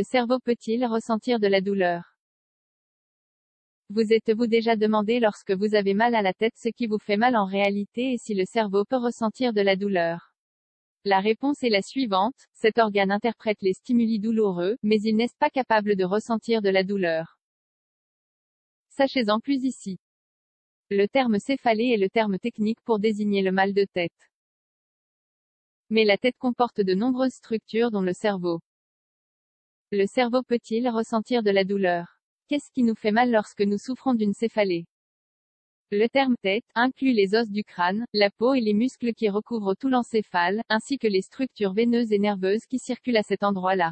cerveau peut-il ressentir de la douleur? Vous êtes-vous déjà demandé lorsque vous avez mal à la tête ce qui vous fait mal en réalité et si le cerveau peut ressentir de la douleur? La réponse est la suivante, cet organe interprète les stimuli douloureux, mais il n'est pas capable de ressentir de la douleur. Sachez-en plus ici. Le terme céphalée est le terme technique pour désigner le mal de tête. Mais la tête comporte de nombreuses structures dont le cerveau. Le cerveau peut-il ressentir de la douleur? Qu'est-ce qui nous fait mal lorsque nous souffrons d'une céphalée? Le terme tête inclut les os du crâne, la peau et les muscles qui recouvrent tout l'encéphale, ainsi que les structures veineuses et nerveuses qui circulent à cet endroit-là.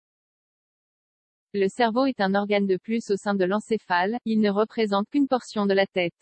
Le cerveau est un organe de plus au sein de l'encéphale, il ne représente qu'une portion de la tête.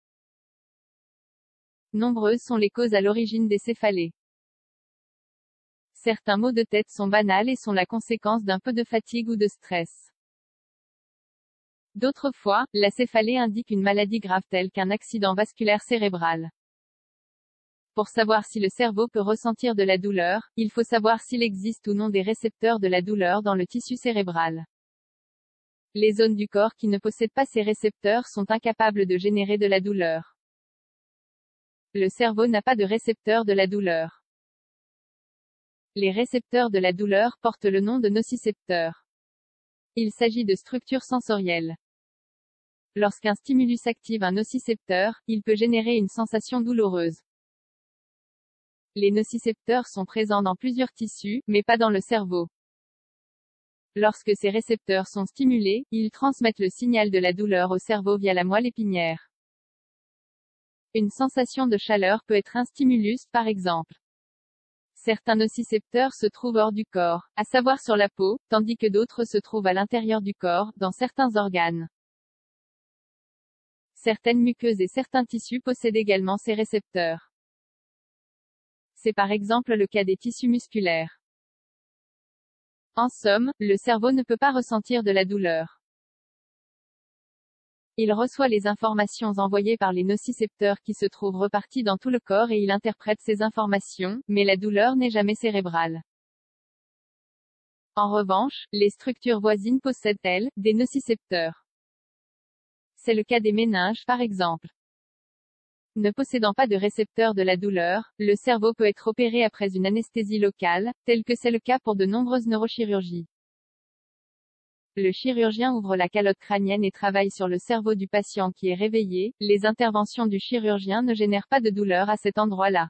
Nombreuses sont les causes à l'origine des céphalées. Certains maux de tête sont banals et sont la conséquence d'un peu de fatigue ou de stress. D'autres fois, la céphalée indique une maladie grave telle qu'un accident vasculaire cérébral. Pour savoir si le cerveau peut ressentir de la douleur, il faut savoir s'il existe ou non des récepteurs de la douleur dans le tissu cérébral. Les zones du corps qui ne possèdent pas ces récepteurs sont incapables de générer de la douleur. Le cerveau n'a pas de récepteurs de la douleur. Les récepteurs de la douleur portent le nom de nocicepteurs. Il s'agit de structures sensorielles. Lorsqu'un stimulus active un nocicepteur, il peut générer une sensation douloureuse. Les nocicepteurs sont présents dans plusieurs tissus, mais pas dans le cerveau. Lorsque ces récepteurs sont stimulés, ils transmettent le signal de la douleur au cerveau via la moelle épinière. Une sensation de chaleur peut être un stimulus, par exemple. Certains nocicepteurs se trouvent hors du corps, à savoir sur la peau, tandis que d'autres se trouvent à l'intérieur du corps, dans certains organes. Certaines muqueuses et certains tissus possèdent également ces récepteurs. C'est par exemple le cas des tissus musculaires. En somme, le cerveau ne peut pas ressentir de la douleur. Il reçoit les informations envoyées par les nocicepteurs qui se trouvent repartis dans tout le corps et il interprète ces informations, mais la douleur n'est jamais cérébrale. En revanche, les structures voisines possèdent, elles, des nocicepteurs. C'est le cas des méninges, par exemple. Ne possédant pas de récepteurs de la douleur, le cerveau peut être opéré après une anesthésie locale, tel que c'est le cas pour de nombreuses neurochirurgies. Le chirurgien ouvre la calotte crânienne et travaille sur le cerveau du patient qui est réveillé. Les interventions du chirurgien ne génèrent pas de douleur à cet endroit-là.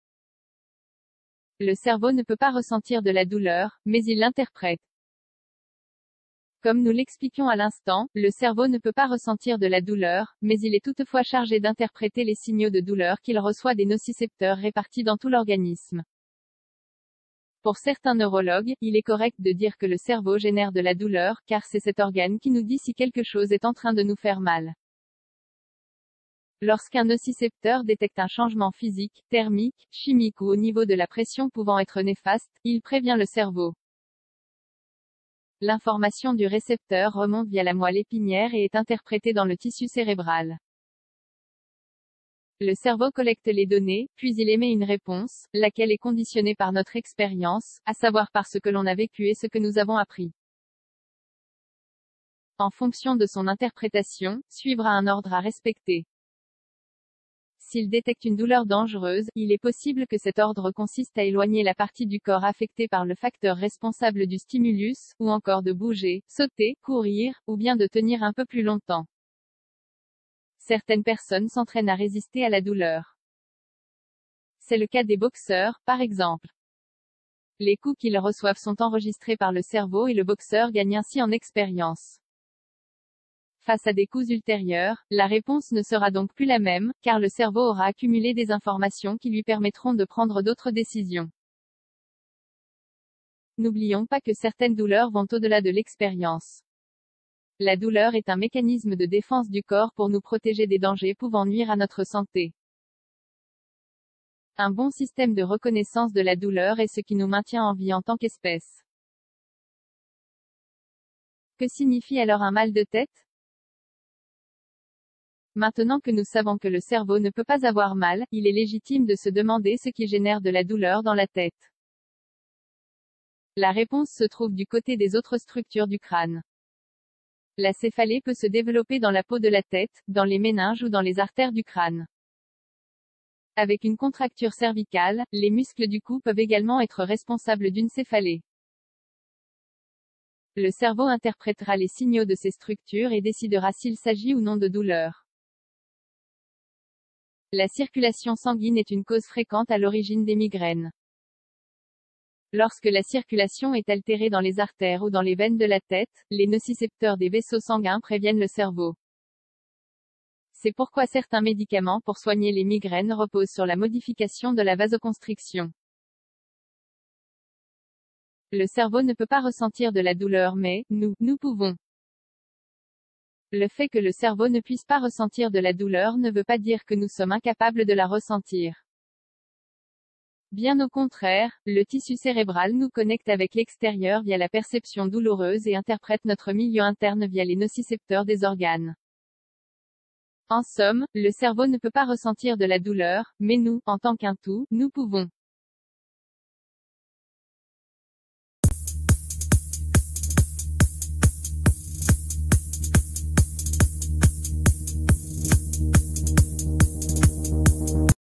Le cerveau ne peut pas ressentir de la douleur, mais il l'interprète. Comme nous l'expliquions à l'instant, le cerveau ne peut pas ressentir de la douleur, mais il est toutefois chargé d'interpréter les signaux de douleur qu'il reçoit des nocicepteurs répartis dans tout l'organisme. Pour certains neurologues, il est correct de dire que le cerveau génère de la douleur, car c'est cet organe qui nous dit si quelque chose est en train de nous faire mal. Lorsqu'un nocicepteur détecte un changement physique, thermique, chimique ou au niveau de la pression pouvant être néfaste, il prévient le cerveau. L'information du récepteur remonte via la moelle épinière et est interprétée dans le tissu cérébral. Le cerveau collecte les données, puis il émet une réponse, laquelle est conditionnée par notre expérience, à savoir par ce que l'on a vécu et ce que nous avons appris. En fonction de son interprétation, suivra un ordre à respecter. S'il détecte une douleur dangereuse, il est possible que cet ordre consiste à éloigner la partie du corps affectée par le facteur responsable du stimulus, ou encore de bouger, sauter, courir, ou bien de tenir un peu plus longtemps. Certaines personnes s'entraînent à résister à la douleur. C'est le cas des boxeurs, par exemple. Les coups qu'ils reçoivent sont enregistrés par le cerveau et le boxeur gagne ainsi en expérience. Face à des coups ultérieurs, la réponse ne sera donc plus la même, car le cerveau aura accumulé des informations qui lui permettront de prendre d'autres décisions. N'oublions pas que certaines douleurs vont au-delà de l'expérience. La douleur est un mécanisme de défense du corps pour nous protéger des dangers pouvant nuire à notre santé. Un bon système de reconnaissance de la douleur est ce qui nous maintient en vie en tant qu'espèce. Que signifie alors un mal de tête? Maintenant que nous savons que le cerveau ne peut pas avoir mal, il est légitime de se demander ce qui génère de la douleur dans la tête. La réponse se trouve du côté des autres structures du crâne. La céphalée peut se développer dans la peau de la tête, dans les méninges ou dans les artères du crâne. Avec une contracture cervicale, les muscles du cou peuvent également être responsables d'une céphalée. Le cerveau interprétera les signaux de ces structures et décidera s'il s'agit ou non de douleur. La circulation sanguine est une cause fréquente à l'origine des migraines. Lorsque la circulation est altérée dans les artères ou dans les veines de la tête, les nocicepteurs des vaisseaux sanguins préviennent le cerveau. C'est pourquoi certains médicaments pour soigner les migraines reposent sur la modification de la vasoconstriction. Le cerveau ne peut pas ressentir de la douleur mais, nous pouvons. Le fait que le cerveau ne puisse pas ressentir de la douleur ne veut pas dire que nous sommes incapables de la ressentir. Bien au contraire, le tissu cérébral nous connecte avec l'extérieur via la perception douloureuse et interprète notre milieu interne via les nocicepteurs des organes. En somme, le cerveau ne peut pas ressentir de la douleur, mais nous, en tant qu'un tout, nous pouvons.